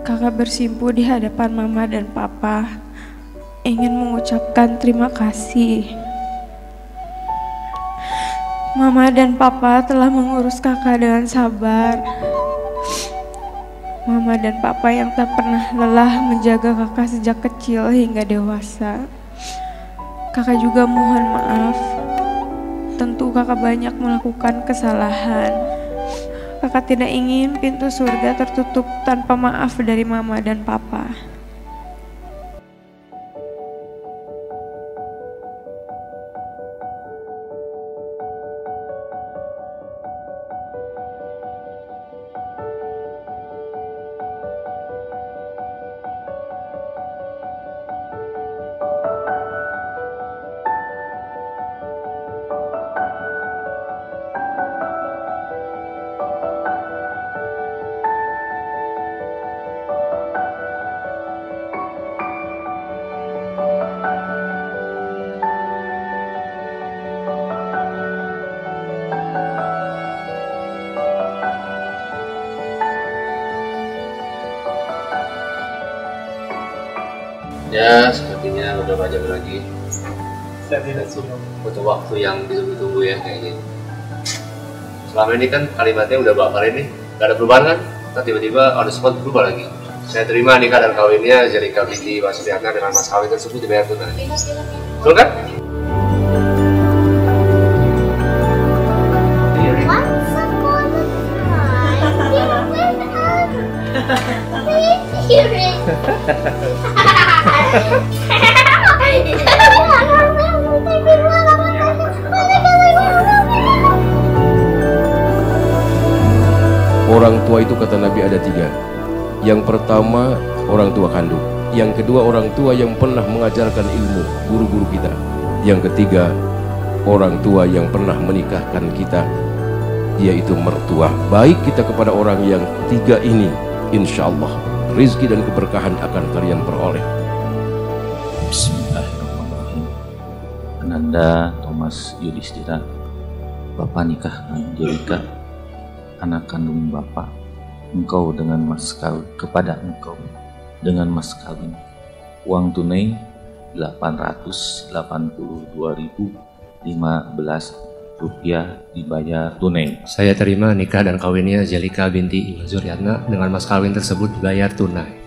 Kakak bersimpu di hadapan Mama dan Papa, ingin mengucapkan terima kasih. Mama dan Papa telah mengurus kakak dengan sabar. Mama dan Papa yang tak pernah lelah menjaga kakak sejak kecil hingga dewasa. Kakak juga mohon maaf. Tentu kakak banyak melakukan kesalahan. Kakak tidak ingin pintu surga tertutup tanpa maaf dari Mama dan Papa. Ya, sepertinya beberapa jam lagi. Saya tidak siap. Butuh waktu yang ditunggu-tunggu ya kayaknya. Selama ini kan kalimatnya udah bakal ini, gak ada perubahan kan? Nah, tiba-tiba on the spot berubah lagi. Saya terima nikah dan kawinnya Zelika binti Wasuryatna dengan mas kawin tersebut dibayar tunai. Betul kan? Orang tua itu kata Nabi ada 3. Yang pertama orang tua kandung, yang kedua orang tua yang pernah mengajarkan ilmu, guru-guru kita, yang ketiga orang tua yang pernah menikahkan kita, yaitu mertua. Baik kita kepada orang yang 3 ini, insya Allah rizki dan keberkahan akan kalian peroleh. Bismillahirrahmanirrahim. Ananda Thomas Yudhistira, Bapak nikahkan Zelika, anak kandung Bapak, engkau dengan mas kawin, kepada engkau dengan mas kawin uang tunai 882.015 rupiah dibayar tunai. Saya terima nikah dan kawinnya Zelika binti Wasuryatna dengan mas kawin tersebut dibayar tunai.